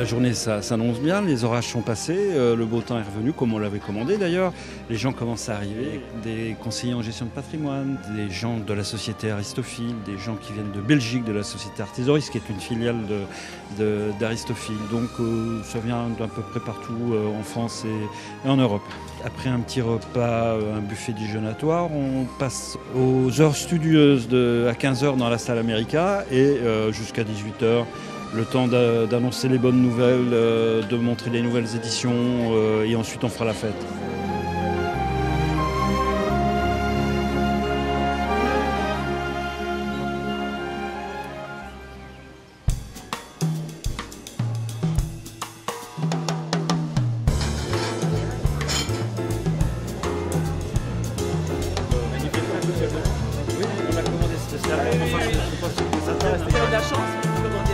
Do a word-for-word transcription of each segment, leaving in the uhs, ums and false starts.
La journée ça s'annonce bien, les orages sont passés, euh, le beau temps est revenu comme on l'avait commandé d'ailleurs. Les gens commencent à arriver, des conseillers en gestion de patrimoine, des gens de la société Aristophile, des gens qui viennent de Belgique, de la société Arthésaurus qui est une filiale de, de, d'Aristophile. Donc euh, ça vient d'à peu près partout euh, en France et, et en Europe. Après un petit repas, un buffet déjeunatoire, on passe aux heures studieuses de, à quinze heures dans la salle America et euh, jusqu'à dix-huit heures. Le temps d'annoncer les bonnes nouvelles, de montrer les nouvelles éditions et ensuite on fera la fête. Oui, on a commandé spécialement. Enfin, je ne sais pas ce que ça t'intéresse. C'est de la chance, vous commandez.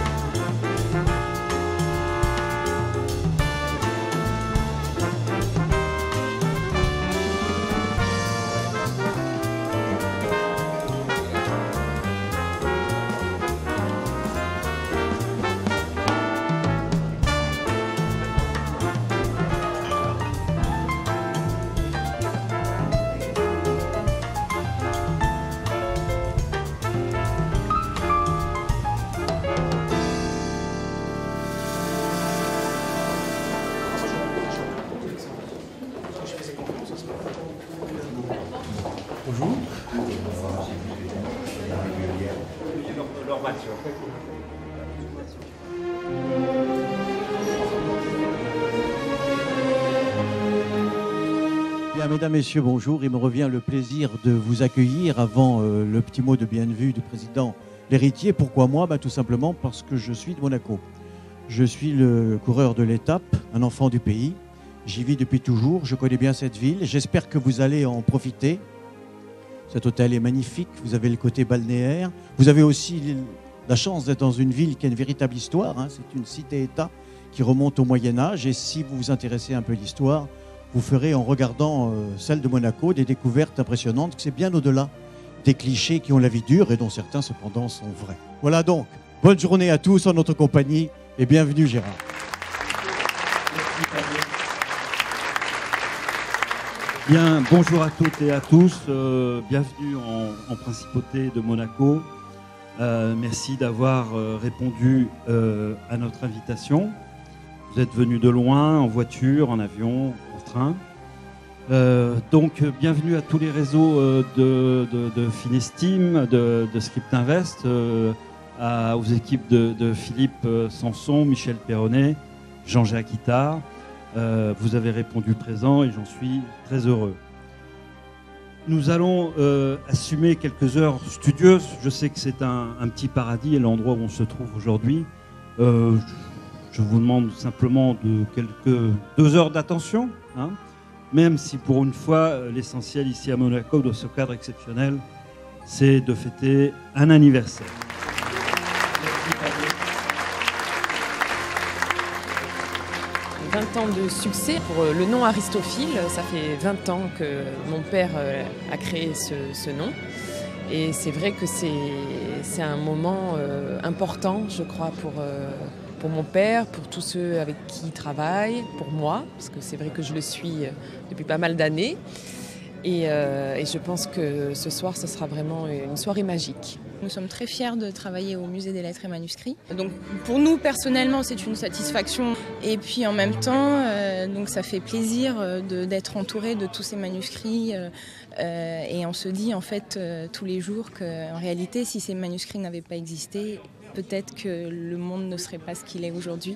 Bonjour. Leur match. Bien, mesdames, messieurs, bonjour. Il me revient le plaisir de vous accueillir avant euh, le petit mot de bienvenue du président L'Héritier. Pourquoi moi? Ben, tout simplement parce que je suis de Monaco. Je suis le coureur de l'étape, un enfant du pays. J'y vis depuis toujours, je connais bien cette ville. J'espère que vous allez en profiter. Cet hôtel est magnifique, vous avez le côté balnéaire. Vous avez aussi la chance d'être dans une ville qui a une véritable histoire. Hein. C'est une cité-État qui remonte au Moyen-Âge. Et si vous vous intéressez un peu à l'histoire, vous ferez en regardant euh, celle de Monaco des découvertes impressionnantes. C'est bien au-delà des clichés qui ont la vie dure et dont certains cependant sont vrais. Voilà donc, bonne journée à tous en notre compagnie et bienvenue Gérard. Bien, bonjour à toutes et à tous, euh, bienvenue en, en Principauté de Monaco. Euh, merci d'avoir euh, répondu euh, à notre invitation. Vous êtes venus de loin, en voiture, en avion, en train. Euh, donc, bienvenue à tous les réseaux euh, de, de, de Finesteam, de, de Script Invest, euh, à, aux équipes de, de Philippe Sanson, Michel Perronnet, Jean-Jacques Ittard. Euh, vous avez répondu présent et j'en suis très heureux. Nous allons euh, assumer quelques heures studieuses. Je sais que c'est un, un petit paradis et l'endroit où on se trouve aujourd'hui. Euh, je vous demande simplement de quelques deux heures d'attention, hein, même si pour une fois l'essentiel ici à Monaco dans ce cadre exceptionnel, c'est de fêter un anniversaire. vingt ans de succès pour le nom Aristophile. Ça fait vingt ans que mon père a créé ce, ce nom. Et c'est vrai que c'est un moment euh, important, je crois, pour, euh, pour mon père, pour tous ceux avec qui il travaille, pour moi, parce que c'est vrai que je le suis depuis pas mal d'années. Et, euh, et je pense que ce soir, ce sera vraiment une soirée magique. Nous sommes très fiers de travailler au Musée des Lettres et Manuscrits. Donc pour nous, personnellement, c'est une satisfaction. Et puis en même temps, euh, donc ça fait plaisir d'être entouré de tous ces manuscrits. Euh, euh, et on se dit en fait euh, tous les jours qu'en réalité, si ces manuscrits n'avaient pas existé, peut-être que le monde ne serait pas ce qu'il est aujourd'hui.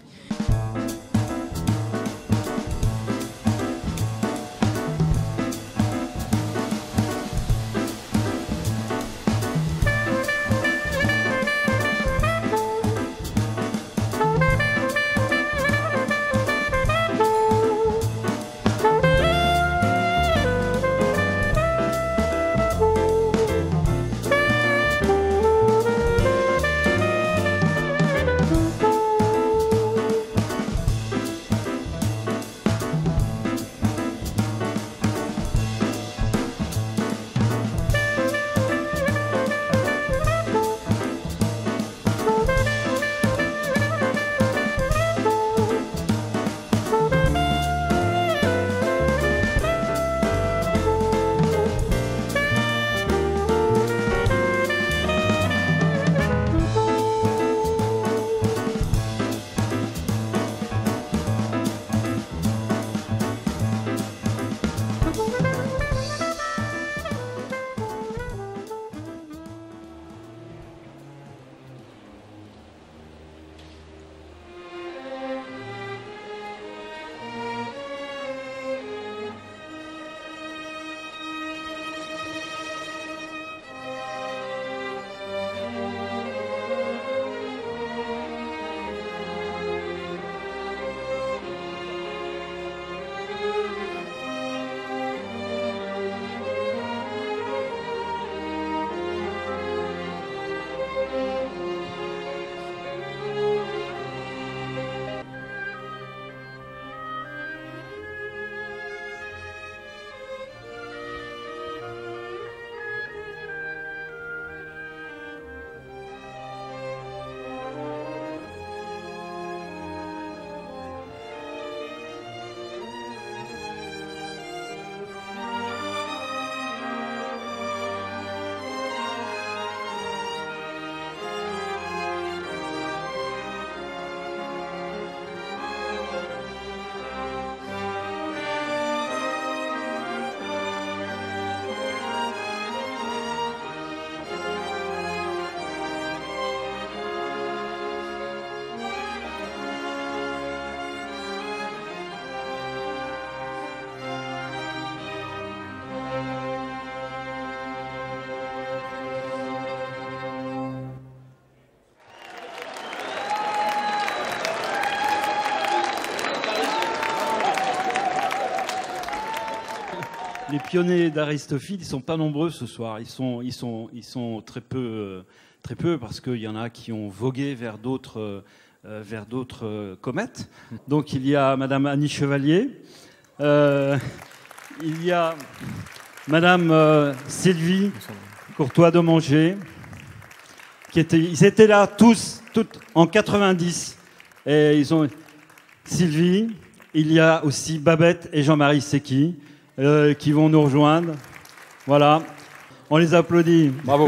les pionniers d'Aristophile, ils ne sont pas nombreux ce soir. Ils sont, ils sont, ils sont très peu, euh, très peu parce qu'il y en a qui ont vogué vers d'autres, euh, vers d'autres euh, comètes. Donc il y a Madame Annie Chevalier, euh, il y a Madame euh, Sylvie Courtois-Dommanger, qui étaient, ils étaient là tous, toutes en quatre-vingt-dix, et ils ont Sylvie. Il y a aussi Babette et Jean-Marie Séqui euh, qui vont nous rejoindre. Voilà, on les applaudit. Bravo.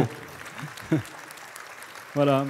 Voilà.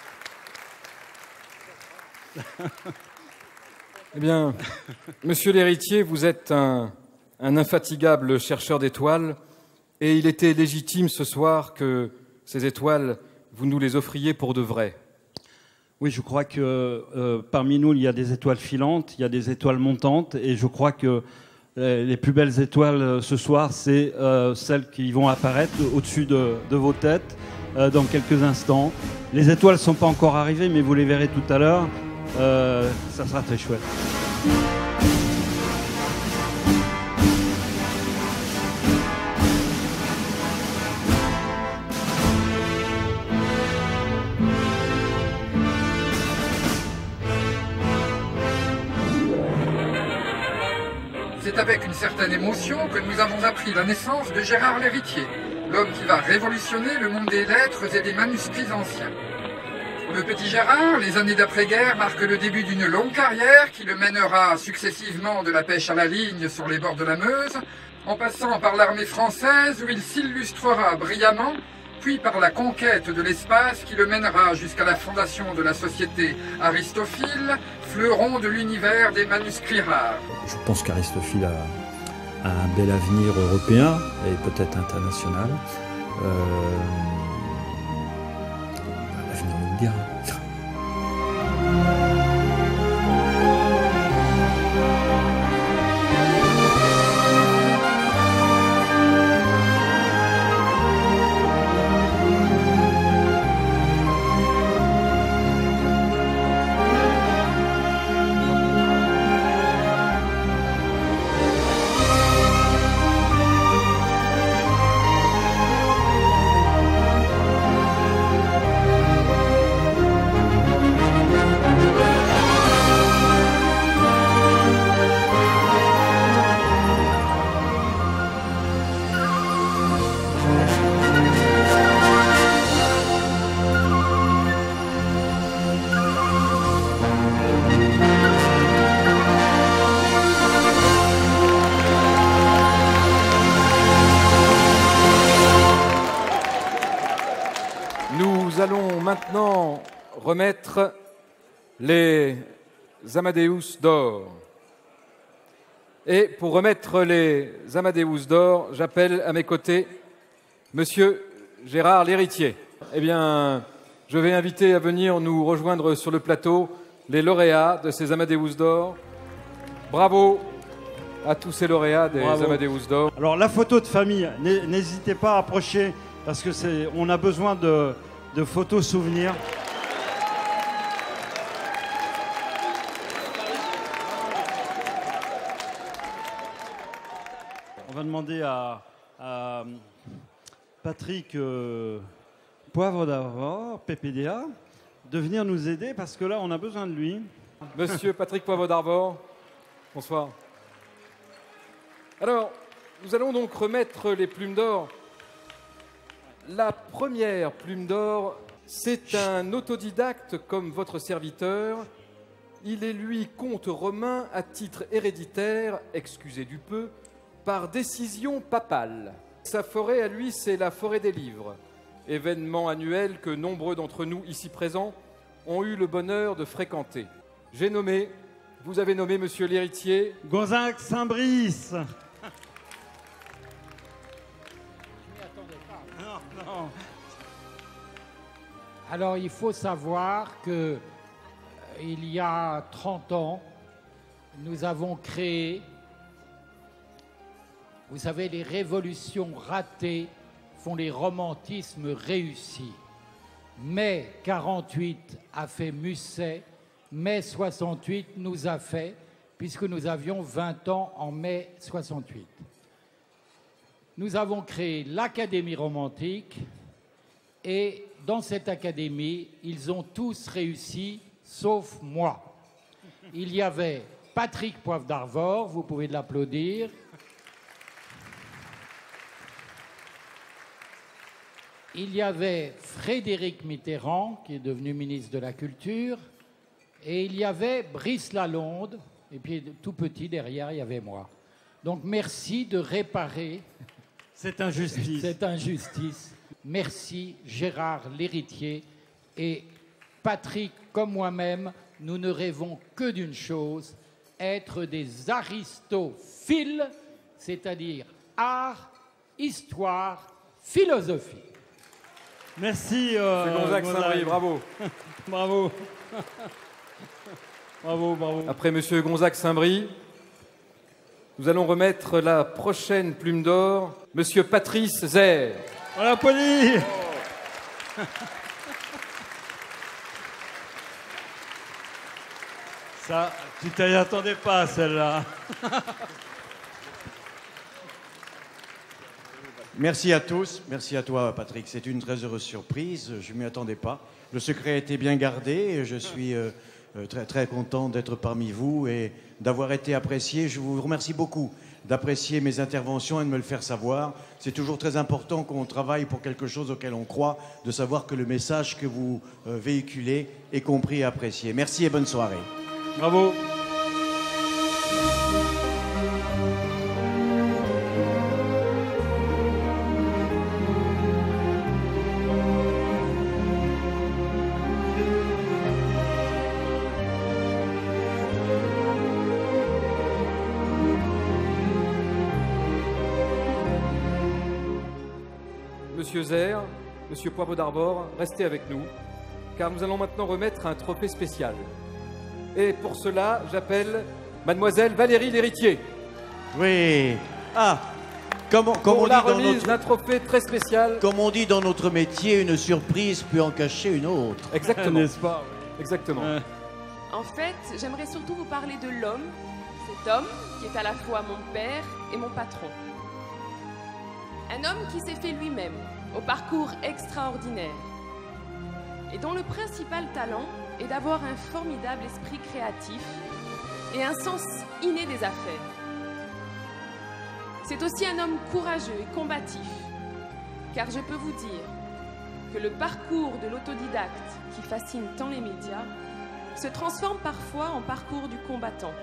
Eh bien, monsieur l'héritier, vous êtes un, un infatigable chercheur d'étoiles et il était légitime ce soir que ces étoiles, vous nous les offriez pour de vrai. Oui, je crois que euh, parmi nous, il y a des étoiles filantes, il y a des étoiles montantes, et je crois que les, les plus belles étoiles euh, ce soir, c'est euh, celles qui vont apparaître au-dessus de, de vos têtes euh, dans quelques instants. Les étoiles ne sont pas encore arrivées, mais vous les verrez tout à l'heure. Euh, ça sera très chouette. C'est avec une certaine émotion que nous avons appris la naissance de Gérard l'Héritier, l'homme qui va révolutionner le monde des lettres et des manuscrits anciens. Pour le petit Gérard, les années d'après-guerre marquent le début d'une longue carrière qui le mènera successivement de la pêche à la ligne sur les bords de la Meuse, en passant par l'armée française où il s'illustrera brillamment, puis par la conquête de l'espace qui le mènera jusqu'à la fondation de la société Aristophile, fleuron de l'univers des manuscrits rares. Je pense qu'Aristophile a, a un bel avenir européen et peut-être international. Euh, L'avenir nous le dira. Nous allons maintenant remettre les Amadeus d'or. Et pour remettre les Amadeus d'or, j'appelle à mes côtés Monsieur Gérard l'Héritier. Eh bien, je vais inviter à venir nous rejoindre sur le plateau les lauréats de ces Amadeus d'or. Bravo à tous ces lauréats des Bravo. Amadeus d'or. Alors la photo de famille, n'hésitez pas à approcher parce que c'est, on a besoin de, de photos souvenirs. On va demander à, à Patrick euh, Poivre d'Arvor, P P D A, de venir nous aider parce que là, on a besoin de lui. Monsieur Patrick Poivre d'Arvor, bonsoir. Alors, nous allons donc remettre les plumes d'or. La première plume d'or, c'est un autodidacte comme votre serviteur. Il est, lui, comte romain à titre héréditaire, excusez du peu, par décision papale. Sa forêt, à lui, c'est la forêt des livres, événement annuel que nombreux d'entre nous, ici présents, ont eu le bonheur de fréquenter. J'ai nommé, vous avez nommé, monsieur l'héritier... Gonzague Saint-Brice. Non, non. Alors, il faut savoir que euh, il y a trente ans, nous avons créé, vous savez, les révolutions ratées font les romantismes réussis. Mai quarante-huit a fait Musset, mai soixante-huit nous a fait, puisque nous avions vingt ans en mai soixante-huit. nous avons créé l'Académie romantique et dans cette académie, ils ont tous réussi, sauf moi. Il y avait Patrick Poivre d'Arvor, vous pouvez l'applaudir. Il y avait Frédéric Mitterrand, qui est devenu ministre de la Culture, et il y avait Brice Lalonde, et puis tout petit derrière, il y avait moi. Donc merci de réparer cette injustice. cette injustice. Merci Gérard l'héritier, et Patrick comme moi-même, nous ne rêvons que d'une chose, être des aristophiles, c'est-à-dire art, histoire, philosophie. C'est Merci. Euh, Gonzague Saint-Brie, bravo. bravo. bravo, bravo. Après Monsieur Gonzague Saint-Brie, nous allons remettre la prochaine plume d'or, Monsieur Patrice Zère. On l'applaudit. Ça, tu t'y attendais pas, celle-là. Merci à tous, merci à toi Patrick, c'est une très heureuse surprise, je ne m'y attendais pas. Le secret a été bien gardé, je suis euh, très, très content d'être parmi vous et d'avoir été apprécié. Je vous remercie beaucoup d'apprécier mes interventions et de me le faire savoir. C'est toujours très important qu'on travaille pour quelque chose auquel on croit, de savoir que le message que vous euh, véhiculez est compris et apprécié. Merci et bonne soirée. Bravo. Monsieur Zère, Monsieur Poivre d'Arvor, restez avec nous, car nous allons maintenant remettre un trophée spécial. Et pour cela, j'appelle Mademoiselle Valérie l'héritier. Oui. Ah, comme, on- comme Pour on la dit dans remise notre... d'un trophée très spécial. Comme on dit dans notre métier, une surprise peut en cacher une autre. Exactement. N'est-ce pas? Exactement. Euh, En fait, j'aimerais surtout vous parler de l'homme, cet homme qui est à la fois mon père et mon patron. Un homme qui s'est fait lui-même, au parcours extraordinaire, et dont le principal talent est d'avoir un formidable esprit créatif et un sens inné des affaires. C'est aussi un homme courageux et combatif, car je peux vous dire que le parcours de l'autodidacte qui fascine tant les médias se transforme parfois en parcours du combattant.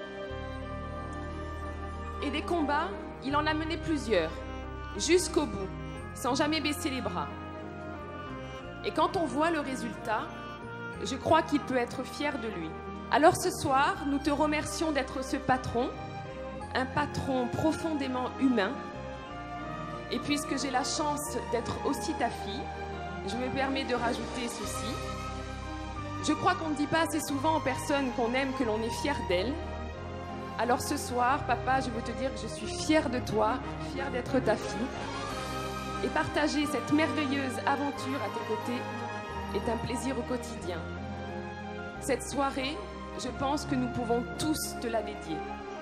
Et des combats, il en a mené plusieurs, jusqu'au bout, sans jamais baisser les bras. Et quand on voit le résultat, je crois qu'il peut être fier de lui. Alors ce soir, nous te remercions d'être ce patron, un patron profondément humain. Et puisque j'ai la chance d'être aussi ta fille, je me permets de rajouter ceci. Je crois qu'on ne dit pas assez souvent aux personnes qu'on aime que l'on est fier d'elles. Alors ce soir, papa, je veux te dire que je suis fière de toi, fière d'être ta fille. Et partager cette merveilleuse aventure à tes côtés est un plaisir au quotidien. Cette soirée, je pense que nous pouvons tous te la dédier.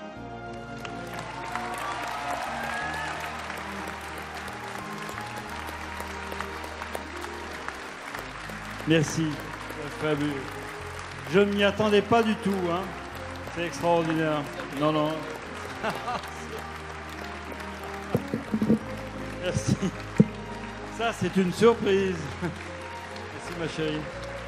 Merci. C'est fabuleux. Je ne m'y attendais pas du tout. Hein. C'est extraordinaire. Non, non. Merci. Ça, c'est une surprise. Merci, ma chérie.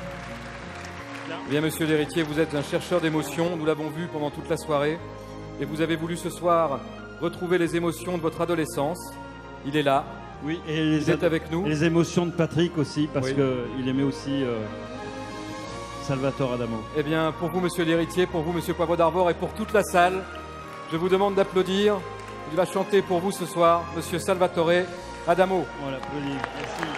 Bien, monsieur l'héritier, vous êtes un chercheur d'émotions, nous l'avons vu pendant toute la soirée, et vous avez voulu ce soir retrouver les émotions de votre adolescence. Il est là, Oui, et les, vous êtes avec nous. et les émotions de Patrick aussi, parce Oui. qu'il aimait aussi euh, Salvatore Adamo. Eh bien, pour vous, monsieur l'héritier, pour vous, monsieur Poivre d'Arvor, et pour toute la salle, je vous demande d'applaudir. Il va chanter pour vous ce soir, monsieur Salvatore Adamo. On l'applaudit. Merci.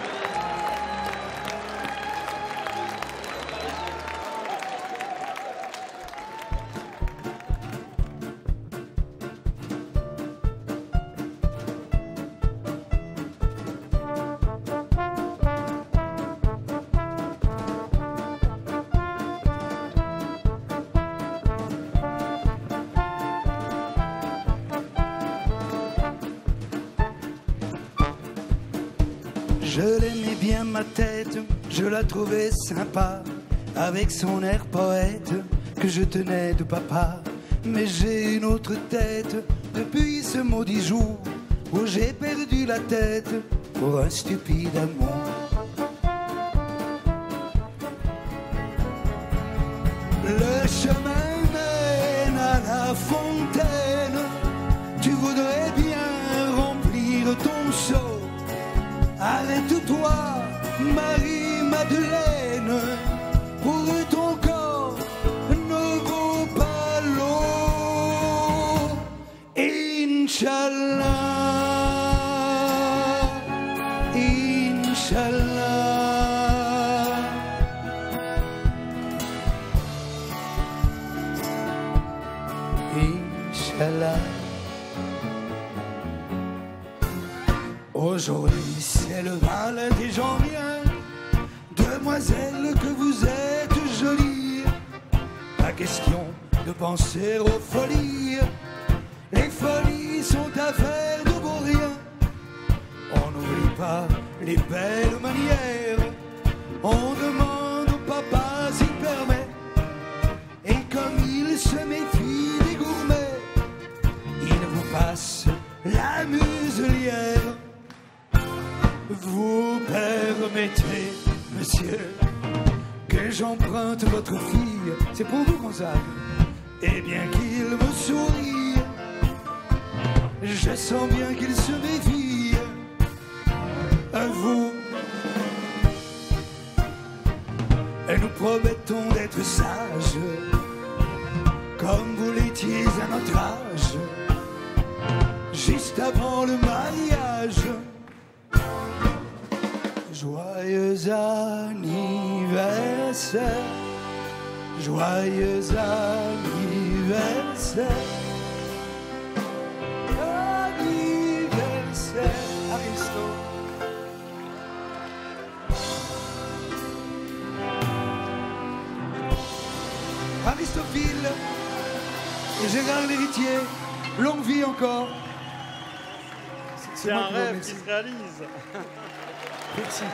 Je l'aimais bien ma tête, je la trouvais sympa, avec son air poète que je tenais de papa. Mais j'ai une autre tête depuis ce maudit jour où j'ai perdu la tête pour un stupide amour. Le chemin mène à la fontaine, tu voudrais bien remplir ton seau. Arrête-toi, Marie-Madeleine, pour ton corps ne vaut pas l'eau. Inch'Allah, Inch'Allah. Inch'Allah. Aujourd'hui c'est le bal des gens bien. Demoiselle que vous êtes jolie, pas question de penser aux folies. Les folies sont affaires de beau rien. On n'oublie pas les belles manières. On demande au papa s'il permet. Et comme il se méfie des gourmets, il vous passe la muselière. Vous permettrez, monsieur, que j'emprunte votre fille, c'est pour vous, Gonzague. Et bien qu'il me sourie, je sens bien qu'il se méfie. Vous, et nous promettons d'être sages, comme vous l'étiez à notre âge, juste avant le mariage. Joyeux anniversaire, joyeux anniversaire, anniversaire, Aristo. Aristophile et Gérard l'héritier, longue vie encore. C'est un rêve qui se réalise. Merci.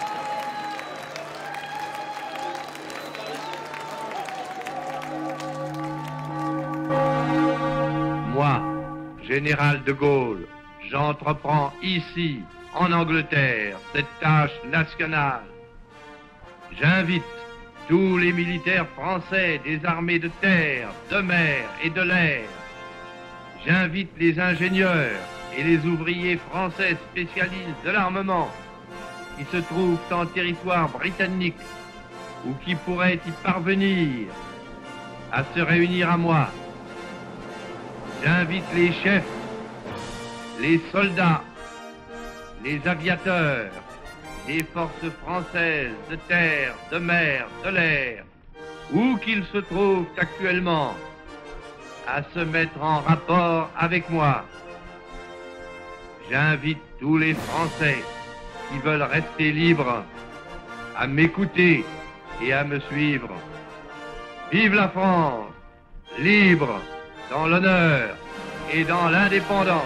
Moi, général de Gaulle, j'entreprends ici, en Angleterre, cette tâche nationale. J'invite tous les militaires français des armées de terre, de mer et de l'air. J'invite les ingénieurs et les ouvriers français spécialistes de l'armement qui se trouvent en territoire britannique ou qui pourraient y parvenir à se réunir à moi. J'invite les chefs, les soldats, les aviateurs, les forces françaises de terre, de mer, de l'air, où qu'ils se trouvent actuellement, à se mettre en rapport avec moi. J'invite tous les Français qui veulent rester libres à m'écouter et à me suivre. Vive la France, libre dans l'honneur et dans l'indépendance.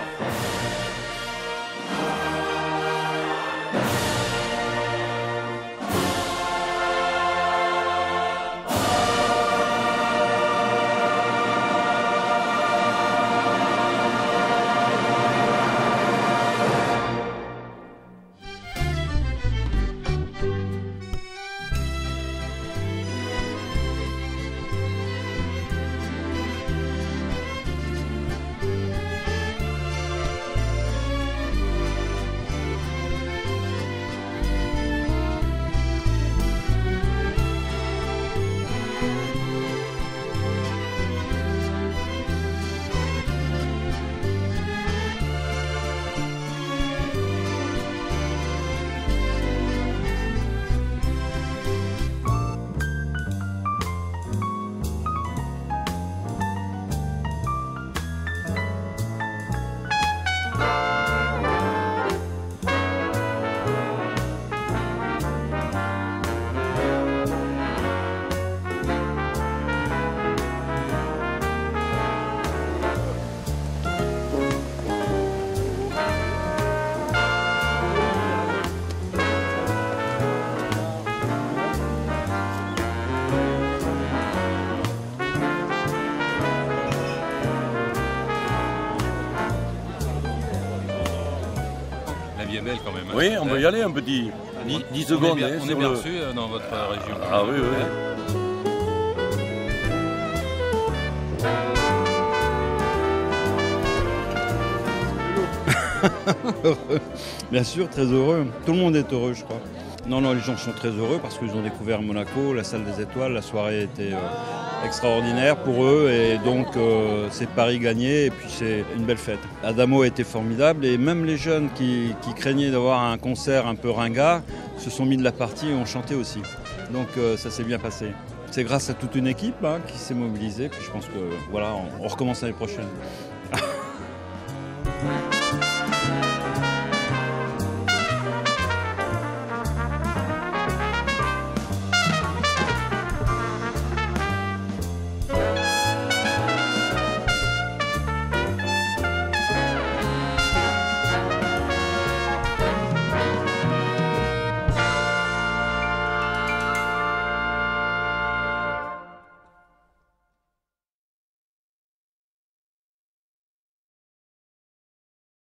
est belle quand même. Hein. Oui, on peut y aller un petit dix secondes. On est bien, hein, on sur est bien le... reçu dans votre région. Ah oui, oui. Bien sûr, très heureux. Tout le monde est heureux, je crois. Non, non, les gens sont très heureux parce qu'ils ont découvert Monaco, la salle des étoiles. La soirée était euh, extraordinaire pour eux et donc euh, c'est Paris gagné et puis c'est une belle fête. Adamo a été formidable et même les jeunes qui, qui craignaient d'avoir un concert un peu ringard se sont mis de la partie et ont chanté aussi. Donc euh, ça s'est bien passé. C'est grâce à toute une équipe hein, qui s'est mobilisée. Puis je pense que voilà, on, on recommence l'année prochaine.